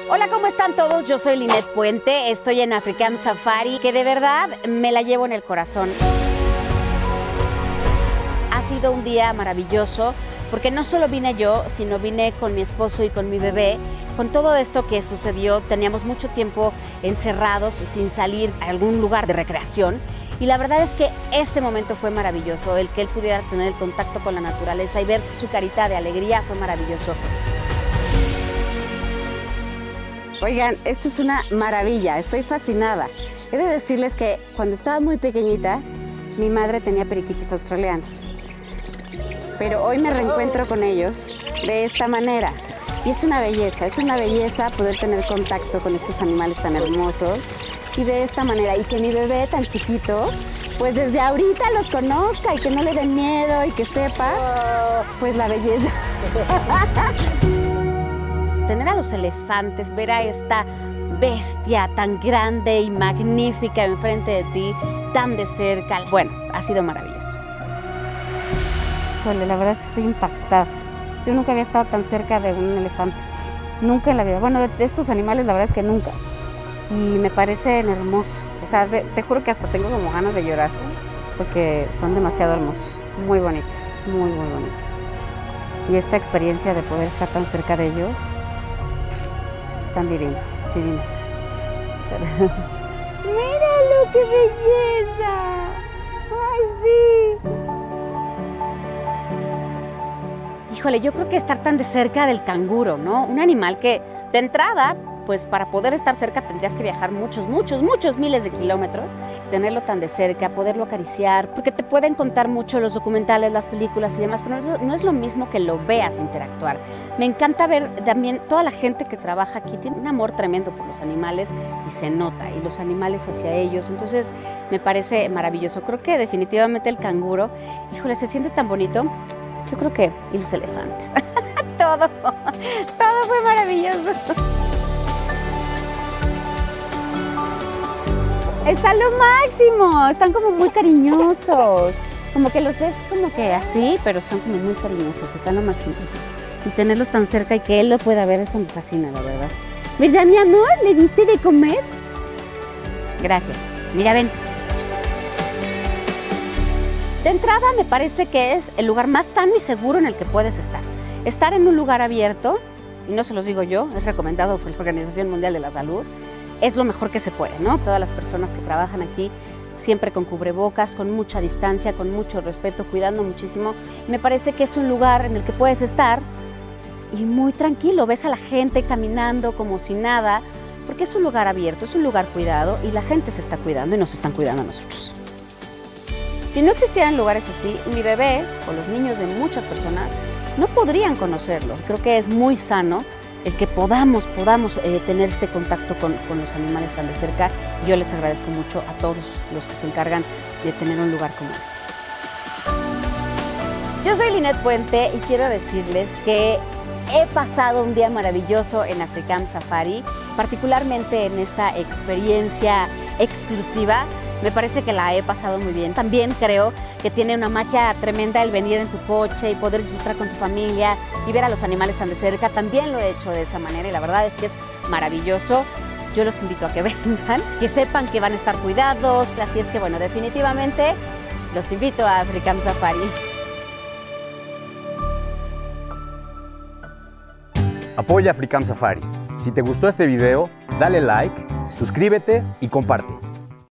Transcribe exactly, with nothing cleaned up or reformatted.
Hola, ¿cómo están todos? Yo soy Linet Puente, estoy en Africam Safari, que de verdad me la llevo en el corazón. Ha sido un día maravilloso, porque no solo vine yo, sino vine con mi esposo y con mi bebé. Con todo esto que sucedió, teníamos mucho tiempo encerrados, sin salir a algún lugar de recreación. Y la verdad es que este momento fue maravilloso, el que él pudiera tener el contacto con la naturaleza y ver su carita de alegría fue maravilloso. Oigan, esto es una maravilla, estoy fascinada. He de decirles que cuando estaba muy pequeñita, mi madre tenía periquitos australianos. Pero hoy me reencuentro con ellos de esta manera. Y es una belleza, es una belleza poder tener contacto con estos animales tan hermosos. Y de esta manera, y que mi bebé tan chiquito, pues desde ahorita los conozca y que no le den miedo y que sepa, pues la belleza. Tener a los elefantes, ver a esta bestia tan grande y magnífica enfrente de ti, tan de cerca, bueno, ha sido maravilloso. Híjole, la verdad es que estoy impactada. Yo nunca había estado tan cerca de un elefante, nunca en la vida. Bueno, de estos animales la verdad es que nunca. Y me parecen hermosos, o sea, te juro que hasta tengo como ganas de llorar, porque son demasiado hermosos, muy bonitos, muy, muy bonitos. Y esta experiencia de poder estar tan cerca de ellos, tan divinos, divinos. ¡Míralo, qué belleza! ¡Ay, sí! Híjole, yo creo que estar tan de cerca del canguro, ¿no? Un animal que, de entrada, pues para poder estar cerca tendrías que viajar muchos, muchos, muchos miles de kilómetros. Tenerlo tan de cerca, poderlo acariciar, porque te pueden contar mucho los documentales, las películas y demás, pero no, no es lo mismo que lo veas interactuar. Me encanta ver también toda la gente que trabaja aquí, tiene un amor tremendo por los animales y se nota, y los animales hacia ellos, entonces me parece maravilloso. Creo que definitivamente el canguro, híjole, se siente tan bonito, yo creo que, y los elefantes, todo, todo fue maravilloso. Están lo máximo, están como muy cariñosos, como que los ves como que así, pero son como muy cariñosos, están lo máximo. Y tenerlos tan cerca y que él lo pueda ver, eso me fascina, la verdad. ¿Verdad, mi amor? ¿Le diste de comer? Gracias. Mira, ven. De entrada me parece que es el lugar más sano y seguro en el que puedes estar. Estar en un lugar abierto, y no se los digo yo, es recomendado por la Organización Mundial de la Salud, es lo mejor que se puede, ¿no? Todas las personas que trabajan aquí siempre con cubrebocas, con mucha distancia, con mucho respeto, cuidando muchísimo. Me parece que es un lugar en el que puedes estar y muy tranquilo, ves a la gente caminando como si nada, porque es un lugar abierto, es un lugar cuidado y la gente se está cuidando y nos están cuidando a nosotros. Si no existieran lugares así, mi bebé o los niños de muchas personas no podrían conocerlo. Creo que es muy sano el que podamos, podamos eh, tener este contacto con, con los animales tan de cerca. Yo les agradezco mucho a todos los que se encargan de tener un lugar como este. Yo soy Linet Puente y quiero decirles que he pasado un día maravilloso en Africam Safari, particularmente en esta experiencia exclusiva. Me parece que la he pasado muy bien. También creo que tiene una magia tremenda el venir en tu coche y poder disfrutar con tu familia y ver a los animales tan de cerca. También lo he hecho de esa manera y la verdad es que es maravilloso. Yo los invito a que vengan, que sepan que van a estar cuidados. Así es que, bueno, definitivamente los invito a Africam Safari. Apoya Africam Safari. Si te gustó este video, dale like, suscríbete y comparte.